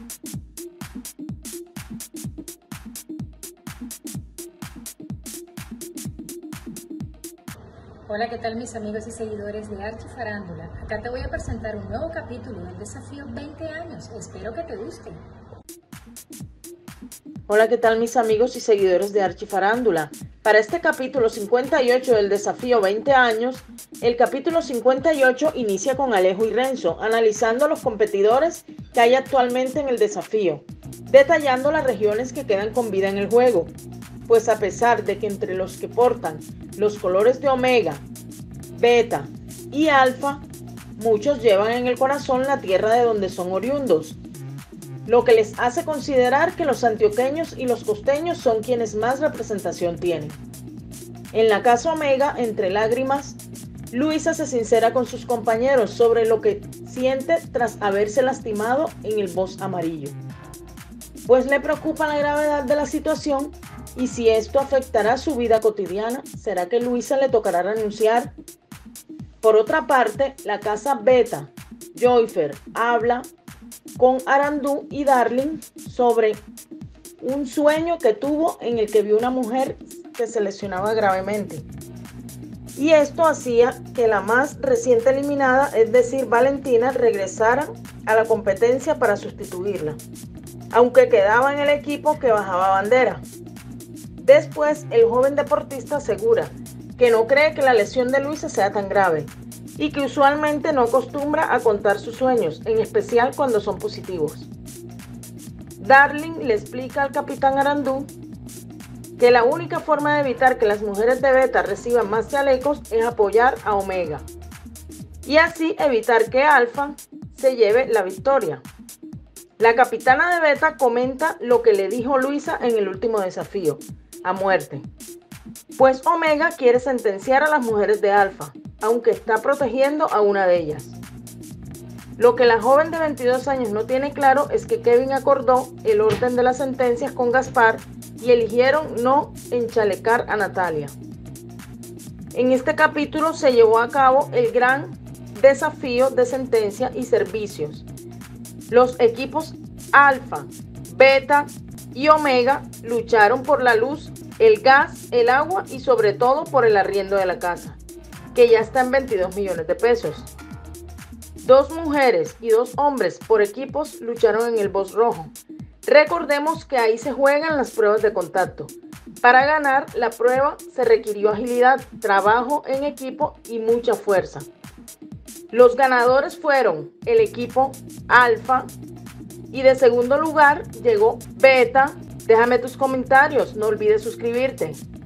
Hola, ¿qué tal mis amigos y seguidores de Archifarándula? Acá te voy a presentar un nuevo capítulo del desafío 20 años. Espero que te guste. Hola, ¿qué tal mis amigos y seguidores de Archifarándula? Para este capítulo 58 del desafío 20 años, el capítulo 58 inicia con Alejo y Renzo, analizando los competidores que hay actualmente en el desafío, detallando las regiones que quedan con vida en el juego. Pues a pesar de que entre los que portan los colores de Omega, Beta y Alfa, muchos llevan en el corazón la tierra de donde son oriundos, lo que les hace considerar que los antioqueños y los costeños son quienes más representación tienen. En la casa Omega, entre lágrimas, Luisa se sincera con sus compañeros sobre lo que siente tras haberse lastimado en el boss amarillo, pues le preocupa la gravedad de la situación y si esto afectará su vida cotidiana. ¿Será que Luisa le tocará renunciar? Por otra parte, la casa Beta, Joyfer, habla con Arandú y Darling sobre un sueño que tuvo en el que vio una mujer que se lesionaba gravemente. Y esto hacía que la más reciente eliminada, es decir, Valentina, regresara a la competencia para sustituirla, aunque quedaba en el equipo que bajaba bandera. Después, el joven deportista asegura que no cree que la lesión de Luisa sea tan grave y que usualmente no acostumbra a contar sus sueños, en especial cuando son positivos. Darling le explica al capitán Arandú que la única forma de evitar que las mujeres de Beta reciban más chalecos es apoyar a Omega y así evitar que Alfa se lleve la victoria. La capitana de Beta comenta lo que le dijo Luisa en el último desafío, a muerte, pues Omega quiere sentenciar a las mujeres de Alfa, aunque está protegiendo a una de ellas. Lo que la joven de 22 años no tiene claro es que Kevin acordó el orden de las sentencias con Gaspar y eligieron no enchalecar a Natalia. En este capítulo se llevó a cabo el gran desafío de sentencia y servicios. Los equipos Alfa, Beta y Omega lucharon por la luz, el gas, el agua y sobre todo por el arriendo de la casa, que ya está en 22 millones de pesos. 2 mujeres y 2 hombres por equipos lucharon en el boss rojo. Recordemos que ahí se juegan las pruebas de contacto. Para ganar la prueba se requirió agilidad, trabajo en equipo y mucha fuerza. Los ganadores fueron el equipo Alfa y de segundo lugar llegó Beta. Déjame tus comentarios, no olvides suscribirte.